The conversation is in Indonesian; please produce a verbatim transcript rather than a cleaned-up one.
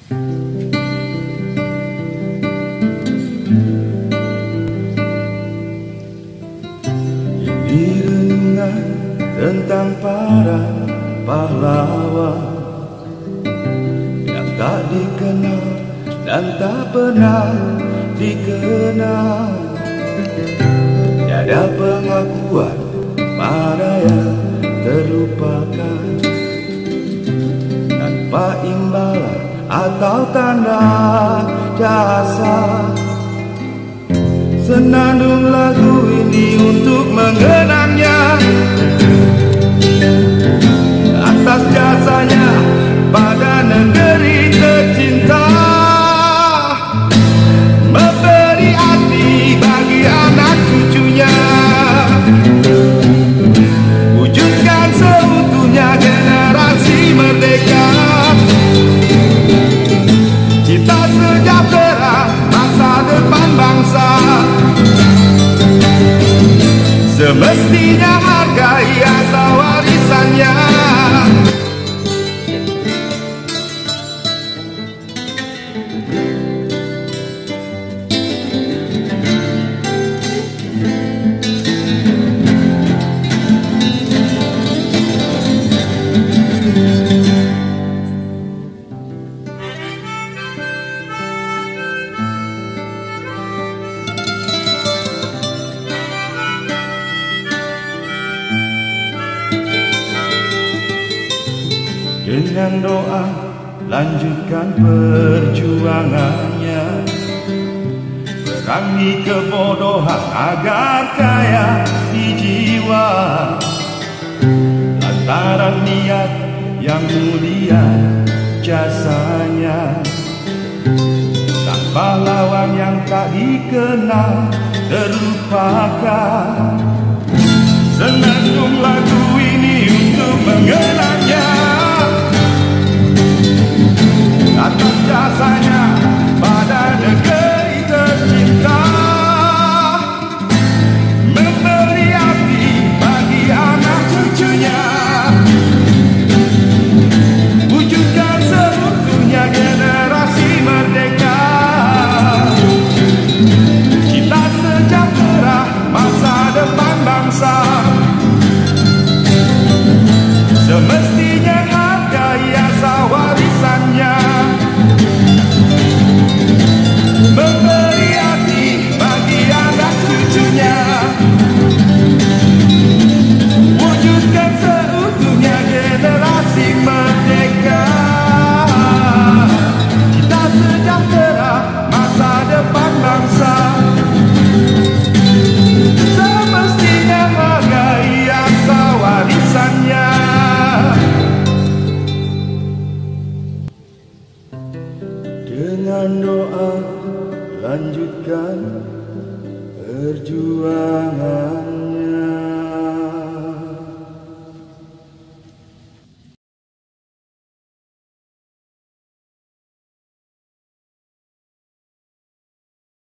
Ini renungan tentang para pahlawan yang tak dikenal dan tak pernah dikenal. Tiada pengakuan pada yang terlupakan, tanpa imbalan atau tanda jasa. Senandung lagu ini untuk mengenangnya, atas jasanya pada negeri tercinta, memberi arti bagi anak cucunya, wujudkan seutuhnya generasi merdeka, cipta sejahtera masa depan bangsa. Semestinya hargai harta warisannya. Dengan doa lanjutkan perjuangannya, perangi kebodohan agar kaya di jiwa, lantaran niat yang mulia jasanya. Sang pahlawan yang tak dikenal terlupakan, senandung lagu ini untuk mengenangnya, atas jasanya pada negeri tercinta, memberi arti bagi anak cucunya, wujudkan seutuhnya generasi merdeka, cipta sejahtera masa depan bangsa. Semestinya hargai asa warisannya, memberi arti bagi anak cucunya, wujudkan seutuhnya generasi merdeka, cipta sejahtera masa depan bangsa. Semestinya hargai asa warisannya. Dengan doa lanjutkan perjuangan.